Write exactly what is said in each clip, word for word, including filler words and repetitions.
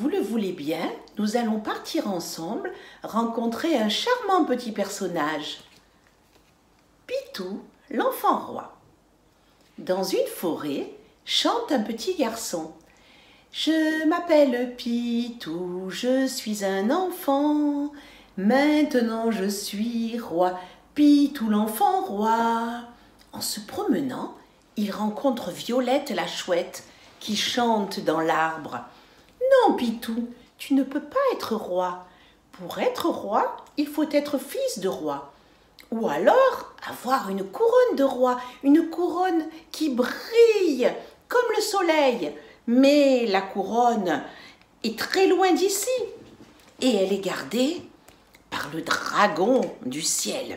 vous le voulez bien, nous allons partir ensemble rencontrer un charmant petit personnage. Pitou, l'enfant roi. Dans une forêt, chante un petit garçon. Je m'appelle Pitou, je suis un enfant. Maintenant je suis roi, Pitou l'enfant roi. En se promenant, il rencontre Violette la chouette qui chante dans l'arbre. Non, Pitou, tu ne peux pas être roi. Pour être roi, il faut être fils de roi. Ou alors avoir une couronne de roi, une couronne qui brille comme le soleil. Mais la couronne est très loin d'ici et elle est gardée par le dragon du ciel.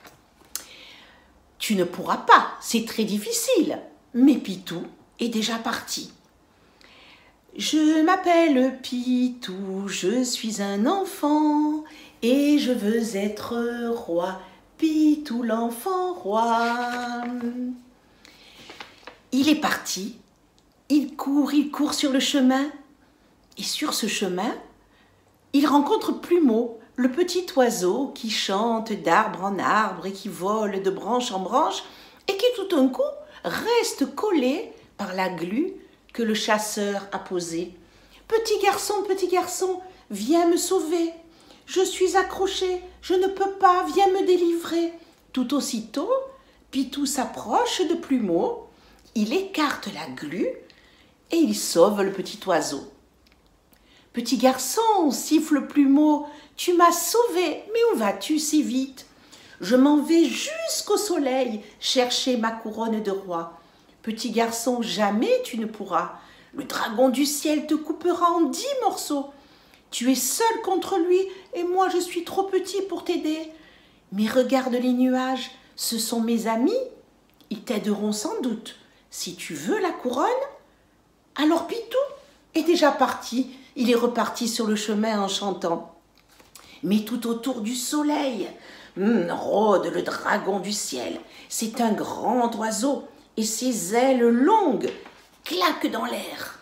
Tu ne pourras pas, c'est très difficile. Mais Pitou est déjà parti. Je m'appelle Pitou, je suis un enfant et je veux être roi, Pitou l'enfant roi. Il est parti, il court, il court sur le chemin et sur ce chemin, il rencontre Plumeau, le petit oiseau qui chante d'arbre en arbre et qui vole de branche en branche et qui tout d'un coup reste collé par la glu que le chasseur a posée. « Petit garçon, petit garçon, viens me sauver. Je suis accroché, je ne peux pas, viens me délivrer. » Tout aussitôt, Pitou s'approche de Plumeau, il écarte la glu et il sauve le petit oiseau. « Petit garçon, siffle Plumeau, tu m'as sauvé, mais où vas-tu si vite? Je m'en vais jusqu'au soleil chercher ma couronne de roi. Petit garçon, jamais tu ne pourras. Le dragon du ciel te coupera en dix morceaux. Tu es seul contre lui et moi je suis trop petit pour t'aider. Mais regarde les nuages, ce sont mes amis. Ils t'aideront sans doute. Si tu veux la couronne, alors Pitou est déjà parti. Il est reparti sur le chemin en chantant. Mais tout autour du soleil, hum, rôde le dragon du ciel. C'est un grand oiseau et ses ailes longues claquent dans l'air.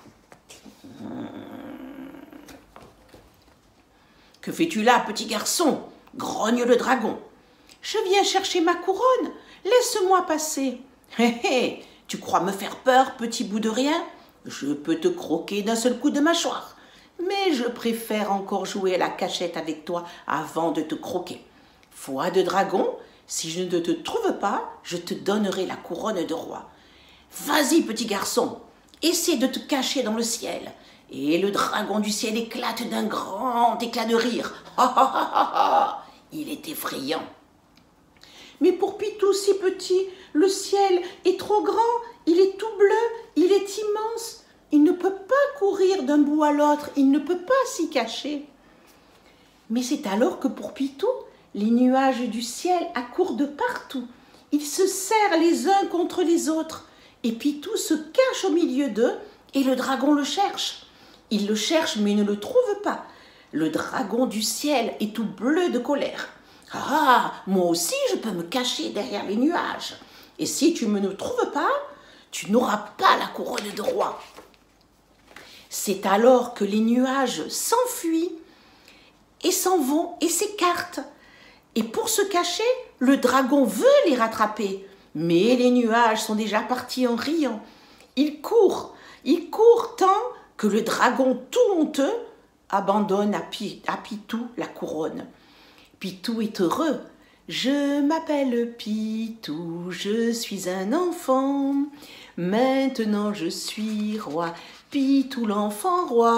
« Que fais-tu là, petit garçon ?» grogne le dragon. « Je viens chercher ma couronne, laisse-moi passer. »« Hé hé, tu crois me faire peur, petit bout de rien? Je peux te croquer d'un seul coup de mâchoire, mais je préfère encore jouer à la cachette avec toi avant de te croquer. Foi de dragon, si je ne te trouve pas, je te donnerai la couronne de roi. Vas-y, petit garçon, essaie de te cacher dans le ciel. » Et le dragon du ciel éclate d'un grand éclat de rire. Ha ha ha ha ha! Il est effrayant. Mais pour Pitou si petit, le ciel est trop grand, il est tout bleu, il est immense. Il ne peut pas courir d'un bout à l'autre, il ne peut pas s'y cacher. Mais c'est alors que pour Pitou, les nuages du ciel accourent de partout. Ils se serrent les uns contre les autres. Et Pitou se cache au milieu d'eux et le dragon le cherche. Il le cherche mais ne le trouve pas. Le dragon du ciel est tout bleu de colère. « Ah, moi aussi je peux me cacher derrière les nuages. Et si tu ne me trouves pas, tu n'auras pas la couronne de roi. » C'est alors que les nuages s'enfuient et s'en vont et s'écartent. Et pour se cacher, le dragon veut les rattraper. Mais les nuages sont déjà partis en riant. Il court, il court tant que le dragon tout honteux abandonne à, Pi- à Pitou la couronne. Pitou est heureux. « Je m'appelle Pitou, je suis un enfant. Maintenant je suis roi, Pitou l'enfant roi. »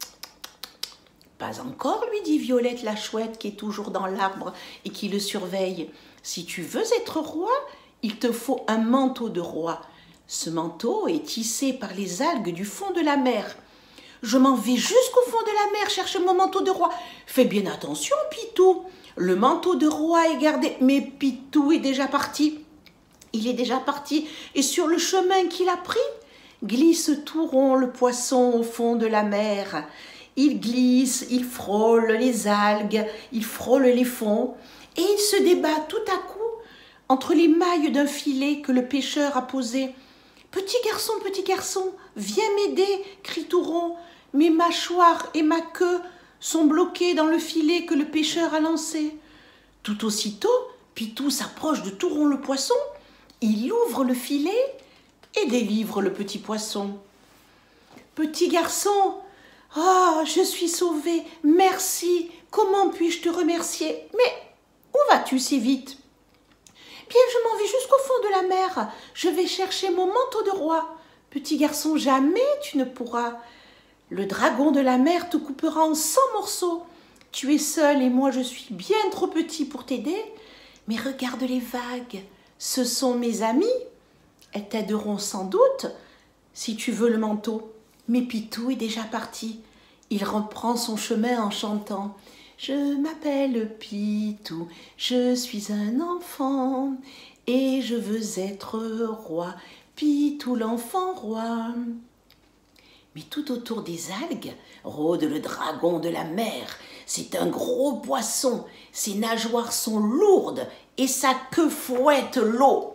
Pas encore, lui dit Violette la chouette qui est toujours dans l'arbre et qui le surveille. Si tu veux être roi, il te faut un manteau de roi. Ce manteau est tissé par les algues du fond de la mer. Je m'en vais jusqu'au fond de la mer chercher mon manteau de roi. Fais bien attention, Pitou. Le manteau de roi est gardé. Mais Pitou est déjà parti. Il est déjà parti. Et sur le chemin qu'il a pris, glisse tout rond le poisson au fond de la mer. Il glisse, il frôle les algues, il frôle les fonds. Et il se débat tout à coup entre les mailles d'un filet que le pêcheur a posé. « Petit garçon, petit garçon, viens m'aider » crie Touron. Mes mâchoires et ma queue sont bloquées dans le filet que le pêcheur a lancé. Tout aussitôt, Pitou s'approche de Touron le poisson. Il ouvre le filet et délivre le petit poisson. « Petit garçon, oh, je suis sauvé, merci, comment puis-je te remercier? Mais où vas-tu si vite ?»« Bien, je m'en vais jusqu'au fond de la mer, je vais chercher mon manteau de roi. »« Petit garçon, jamais tu ne pourras. Le dragon de la mer te coupera en cent morceaux. Tu es seul et moi je suis bien trop petit pour t'aider. Mais regarde les vagues, ce sont mes amis. Elles t'aideront sans doute si tu veux le manteau. » Mais Pitou est déjà parti. Il reprend son chemin en chantant. « Je m'appelle Pitou, je suis un enfant et je veux être roi, Pitou l'enfant roi. » Mais tout autour des algues rôde le dragon de la mer. C'est un gros poisson, ses nageoires sont lourdes et sa queue fouette l'eau.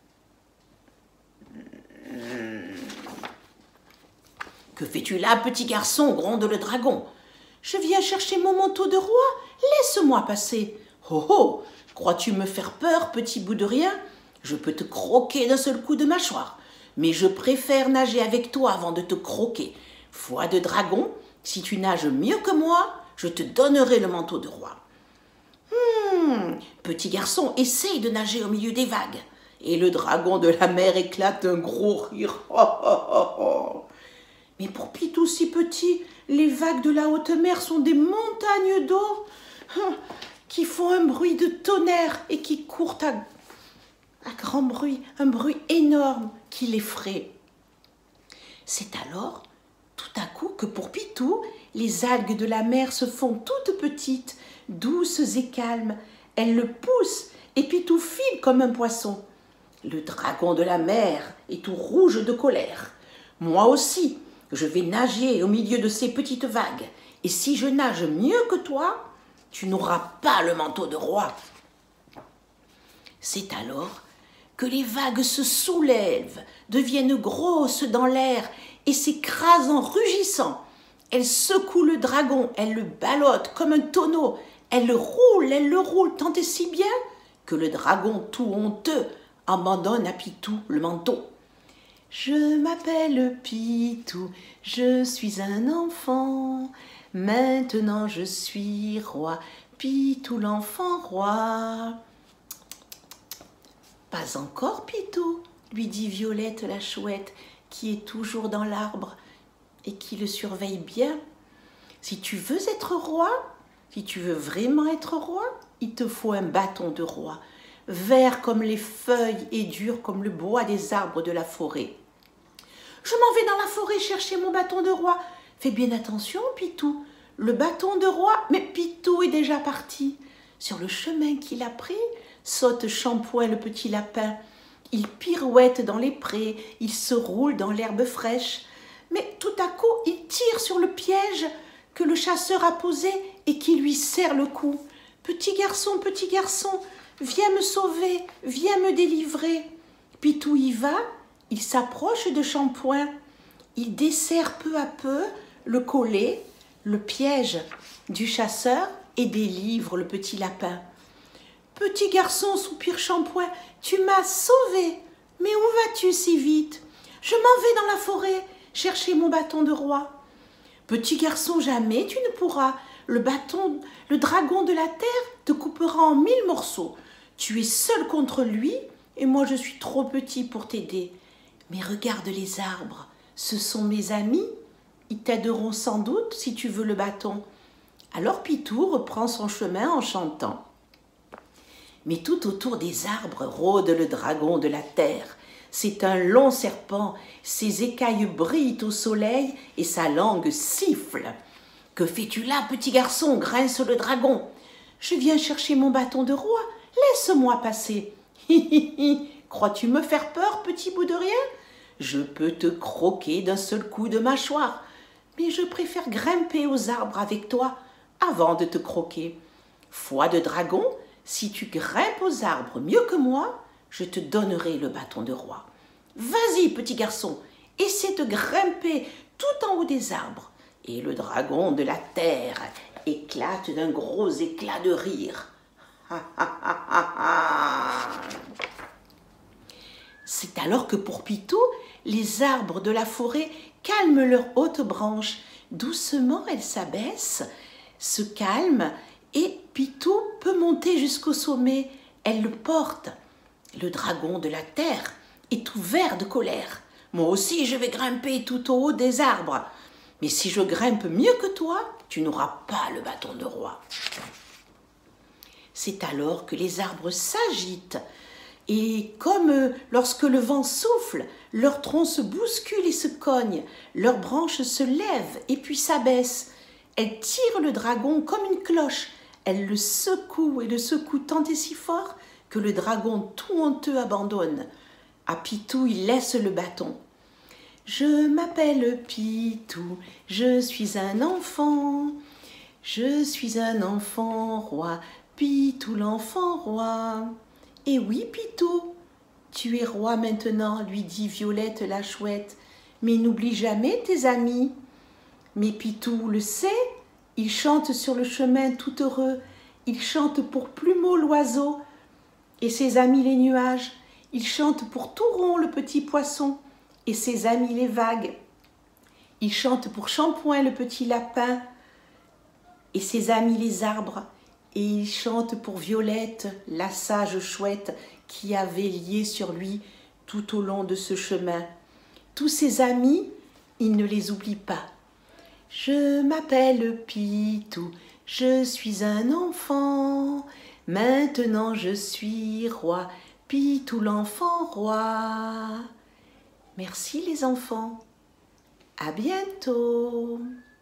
« Que fais-tu là, petit garçon ?» gronde le dragon. « Je viens chercher mon manteau de roi, laisse-moi passer. »« Oh oh, crois-tu me faire peur, petit bout de rien? Je peux te croquer d'un seul coup de mâchoire, mais je préfère nager avec toi avant de te croquer. Foi de dragon, si tu nages mieux que moi, je te donnerai le manteau de roi. »« Hum, petit garçon, essaye de nager au milieu des vagues. » Et le dragon de la mer éclate un gros rire. « Oh, oh, oh, oh. Mais pour Pitou si petit, les vagues de la haute mer sont des montagnes d'eau qui font un bruit de tonnerre et qui courent à, à grand bruit, un bruit énorme qui l'effraie. » C'est alors, tout à coup, que pour Pitou, les algues de la mer se font toutes petites, douces et calmes. Elles le poussent et Pitou file comme un poisson. Le dragon de la mer est tout rouge de colère. Moi aussi, je vais nager au milieu de ces petites vagues. Et si je nage mieux que toi, tu n'auras pas le manteau de roi. C'est alors que les vagues se soulèvent, deviennent grosses dans l'air et s'écrasent en rugissant. Elles secouent le dragon, elles le ballottent comme un tonneau. Elles le roulent, elles le roulent tant et si bien que le dragon, tout honteux, abandonne à Pitou le manteau. « Je m'appelle Pitou, je suis un enfant, maintenant je suis roi, Pitou l'enfant roi. »« Pas encore, Pitou, lui dit Violette la chouette, qui est toujours dans l'arbre et qui le surveille bien. Si tu veux être roi, si tu veux vraiment être roi, il te faut un bâton de roi, vert comme les feuilles et dur comme le bois des arbres de la forêt. »« Je m'en vais dans la forêt chercher mon bâton de roi. Fais bien attention, Pitou. Le bâton de roi, mais Pitou est déjà parti. Sur le chemin qu'il a pris, saute Shampoing le petit lapin. Il pirouette dans les prés, il se roule dans l'herbe fraîche. Mais tout à coup, il tire sur le piège que le chasseur a posé et qui lui serre le cou. « Petit garçon, petit garçon, viens me sauver, viens me délivrer. » Pitou y va. Il s'approche de Shampoing, il desserre peu à peu le collet, le piège du chasseur et délivre le petit lapin. « Petit garçon, soupire Shampoing, tu m'as sauvé, mais où vas-tu si vite? Je m'en vais dans la forêt chercher mon bâton de roi. »« Petit garçon, jamais tu ne pourras, le bâton, le dragon de la terre te coupera en mille morceaux. Tu es seul contre lui et moi je suis trop petit pour t'aider. » Mais regarde les arbres, ce sont mes amis, ils t'aideront sans doute si tu veux le bâton. Alors Pitou reprend son chemin en chantant. Mais tout autour des arbres rôde le dragon de la terre. C'est un long serpent, ses écailles brillent au soleil et sa langue siffle. « Que fais-tu là, petit garçon ?» grince le dragon. « Je viens chercher mon bâton de roi, laisse-moi passer. »« Hi hi hi, crois-tu me faire peur, petit bout de rien? Je peux te croquer d'un seul coup de mâchoire, mais je préfère grimper aux arbres avec toi avant de te croquer. Foi de dragon, si tu grimpes aux arbres mieux que moi, je te donnerai le bâton de roi. Vas-y, petit garçon, essaie de grimper tout en haut des arbres. Et le dragon de la terre éclate d'un gros éclat de rire. C'est alors que pour Pitou, les arbres de la forêt calment leurs hautes branches. Doucement, elles s'abaissent, se calment et Pitou peut monter jusqu'au sommet. Elle le porte. Le dragon de la terre est tout vert de colère. Moi aussi, je vais grimper tout au haut des arbres. Mais si je grimpe mieux que toi, tu n'auras pas le bâton de roi. C'est alors que les arbres s'agitent. Et comme lorsque le vent souffle, leurs troncs se bousculent et se cognent, leurs branches se lèvent et puis s'abaissent. Elles tirent le dragon comme une cloche. Elles le secouent et le secouent tant et si fort que le dragon tout honteux abandonne. À Pitou, il laisse le bâton. Je m'appelle Pitou, je suis un enfant. Je suis un enfant roi, Pitou l'enfant roi. Et oui, Pitou, tu es roi maintenant, lui dit Violette la chouette, mais n'oublie jamais tes amis. Mais Pitou le sait, il chante sur le chemin tout heureux, il chante pour Plumeau l'oiseau et ses amis les nuages, il chante pour Touron le petit poisson et ses amis les vagues, il chante pour Shampoing le petit lapin et ses amis les arbres, et il chante pour Violette, la sage chouette, qui avait lié sur lui tout au long de ce chemin. Tous ses amis, il ne les oublie pas. Je m'appelle Pitou, je suis un enfant. Maintenant je suis roi, Pitou l'enfant roi. Merci les enfants. À bientôt.